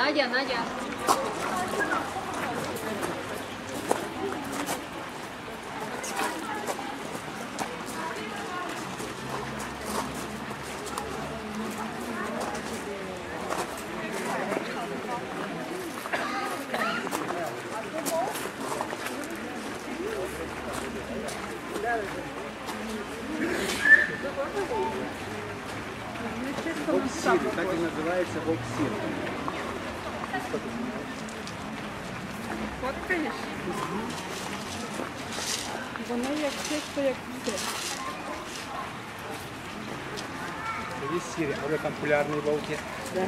Надя, Надя. Воксир, так і називається воксир. Фоткаєш? Воно як чисто, як все. Є сірі, але там полярні вовки. Так,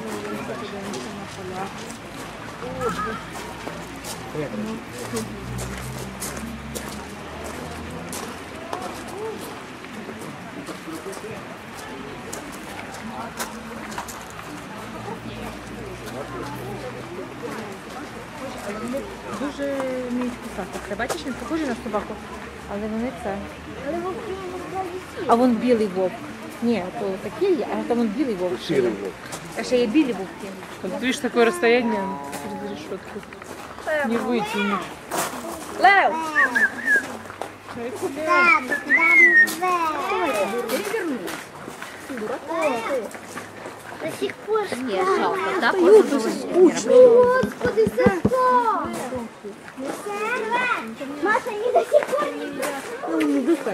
дуже вміють кусати. Ти бачиш, він похожий на собаку, але вони це. Але вовки насправді всі. А вон білий вовк. Ні, то такий є, а там вон білий вовк. Сірий вовк. А ще є білі вовки. Вот видишь, такое расстояние через решетку. Не вытянешь. Лев! До сих пор не жалко, да? Скучно. Господи, Сашко! Маша, они до сих пор не Ну, не дихай.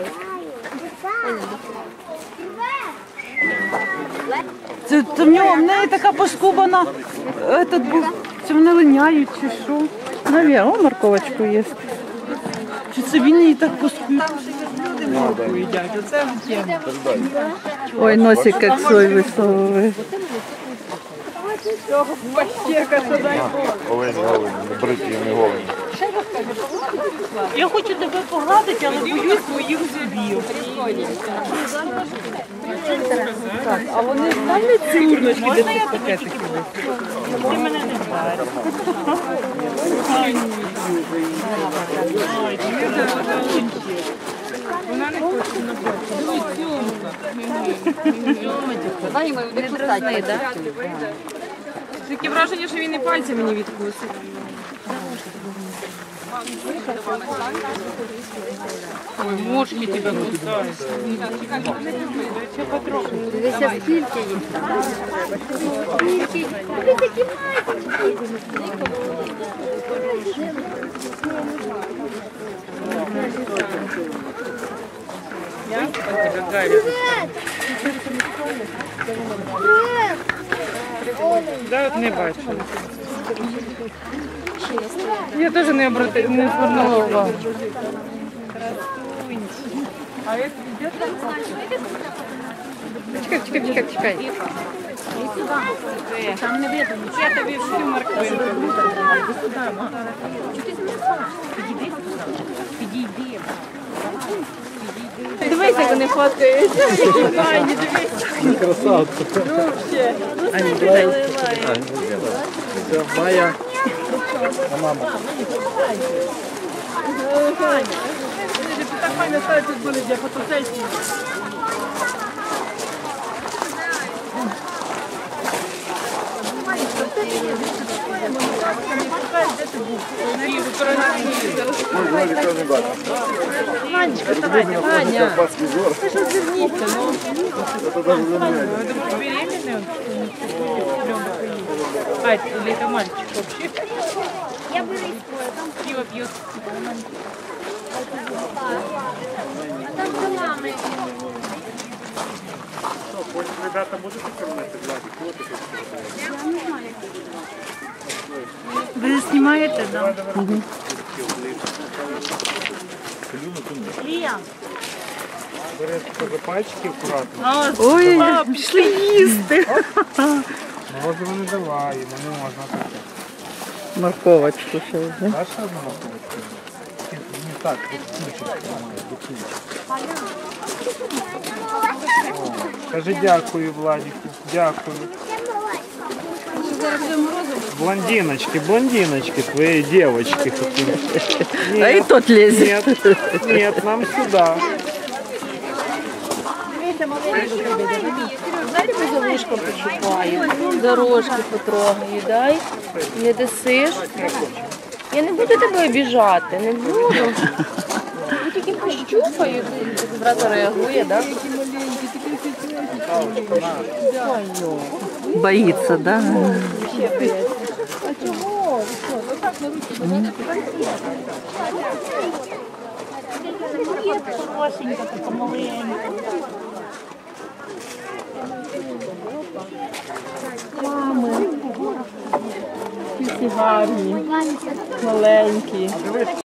Це в нього в неї така поскубана. Этот був. Це вони линяють чи що? Навірно, морковочку є. Чи це він її так поскубив? Морку їдять. Оце тема. Ой, носик як свой висовує. Олень, бриті, не голені. Я хочу тебе погладити, але боюсь своїх зубів. Так, а вони ставлять ці урночки, де ці пакетики? Ти мене не бачиш. Вона не хоче на бачити. Не дразни, так? Таке враження, що він і пальцями не відкусить. Ой, мошки тебе кусають. Дивися, скільки їх там. Скільки? Вони такі маленькі. Да, от не бачу. Я теж не звернула увагу. А это идет чекай. Там не видно нічого. Я тобі всю морквинку. Підійди. Дивись, як вони фоткаються. Файні, дивись. Красавці. Це Майя. А мама. Так файно стоять тут були для фотосесії. Манечка, вставай, Аня. Ти що зверніться, ну. Беременный он? А, или это мальчик вообще? Я буду использовать. Пиво пьет. А там за мамой. Ребята, будете кормити Владик? Вы снимаете, да? Береш за пальчики акуратно. Ой, пішли їсти. Морозиво не давай, йому не можна таке. Морковочку ще. Даш одну морковочку? Не так, до кінчик. Скажи дякую, Владику, дякую. Блондиночки, твои девочки. А и тот лезет. Нет, нам сюда. Знаєте, за вушком почупаю, дорожки потрогаю, дай, не десиш. Я не буду тебе обіжати, не буду. Я тільки пощупаю, ти зразу реагує, так? Боїться, да? Всі гарні, маленькі.